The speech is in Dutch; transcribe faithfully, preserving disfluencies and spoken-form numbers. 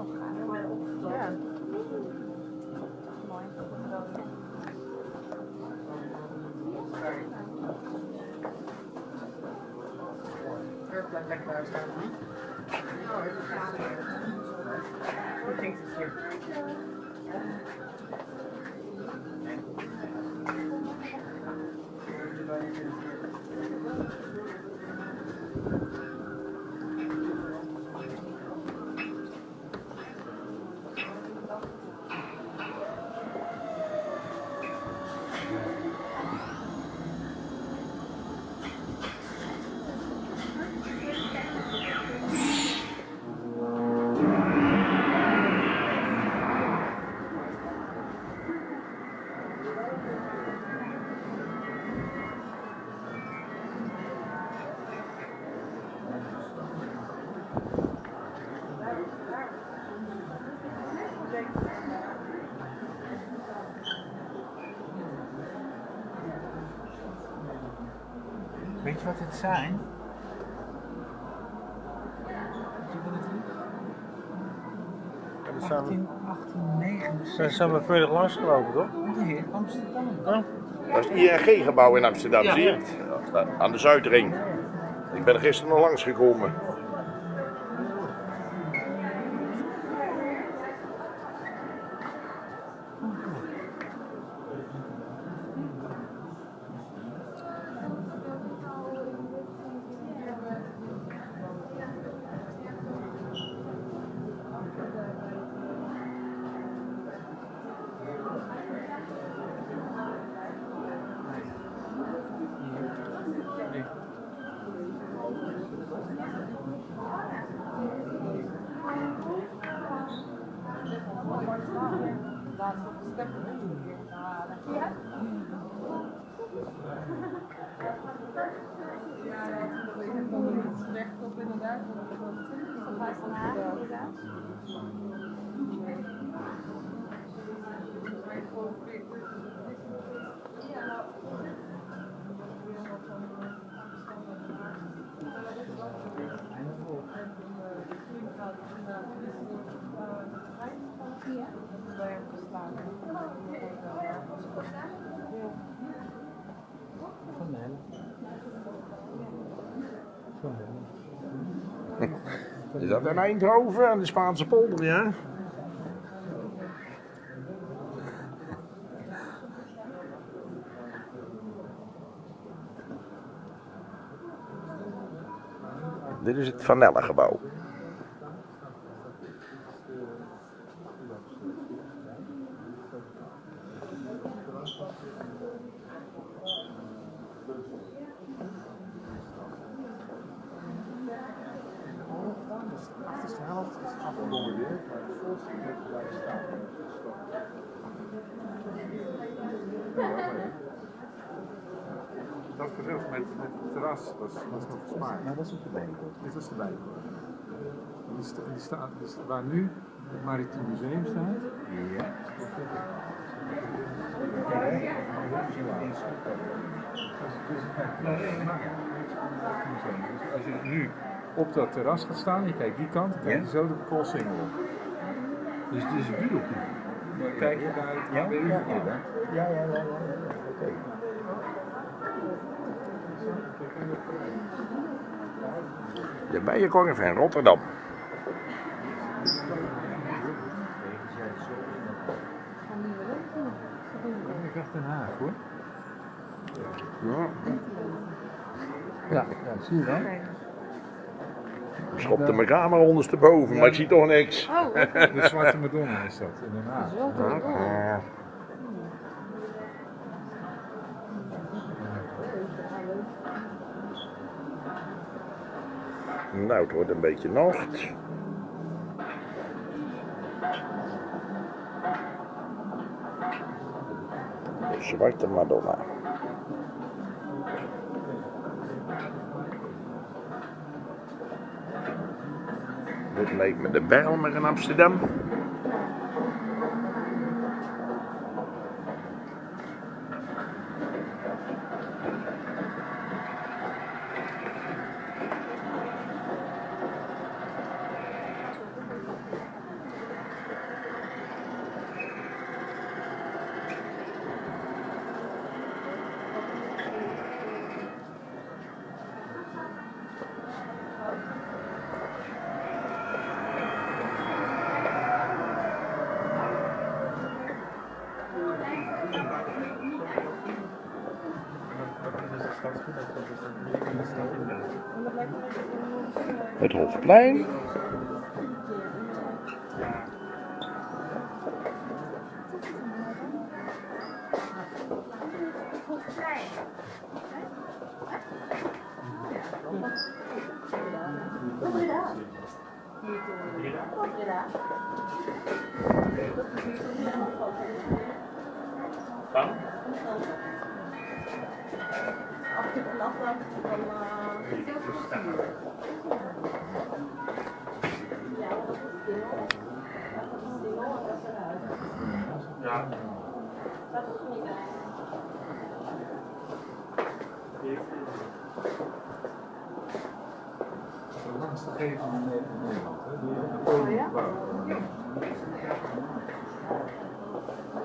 snel gegaan. Ja. Mooi. Kurt blijft lekker daar staan. Hoe ging het hier? Weet je wat het zijn? Weet je wat het is? achttien, achttien negenenzestig. Ze zijn we volledig langs gelopen, toch? Nee, Amsterdam. Ja. Dat is het I N G-gebouw in Amsterdam, Ja. zie je? Aan de Zuidring. Ik ben er gisteren nog langs gekomen. Rechtop inderdaad. Van Huis van Haag, inderdaad. Ja. Van Nijlen. Van Nijlen. Is dat in Eindhoven aan de Spaanse polder, ja? Dit is het Van Nelle-gebouw. De achterste helft is afgebombardeerd, maar de voorste moet blijven staan. Dat gedeelte met, met het terras was, was nog gespaard. Nou, dat is op de bijkant. Dit was de bijkant. Die, sta, die staat, dus waar nu het Maritiem Museum staat. Ja. Als je nu op dat terras gaat staan, je kijkt die kant, dan kijk je zo de Koolsingel op. Dus het is een buurt. Kijk je daar het Ja, A B U ja, aan. ja. Ja, ja, ja, ja. Oké. De Bijenkorf in Rotterdam. Ik dacht Den Haag, hoor. Ja. Ja, ja, zie je wel. Ik schopte mijn camera ondersteboven, maar ik zie toch niks. Oh, De Zwarte Madonna is dat in Den Haag. Ja. Nou, het wordt een beetje nacht. De Zwarte Madonna. Dit lijkt me de Bijlmer in Amsterdam. Het Hofplein. De langste gevel in Nederland, hè? De Koningbouw.